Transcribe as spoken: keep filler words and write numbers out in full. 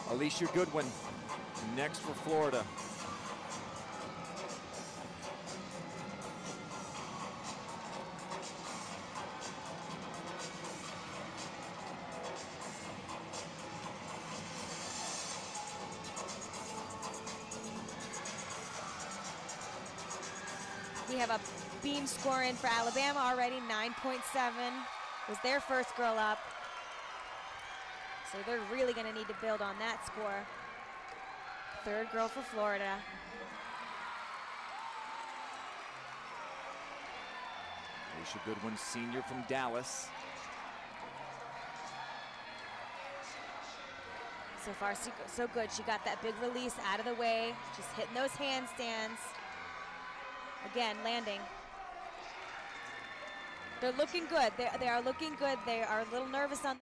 Alicia Goodwin next for Florida. We have a beam score in for Alabama already, nine point seven. Was their first girl up. So they're really going to need to build on that score. Third girl for Florida. Alicia Goodwin, senior from Dallas. So far, so good. She got that big release out of the way. Just hitting those handstands. Again, landing. They're looking good. They, they are looking good. They are a little nervous on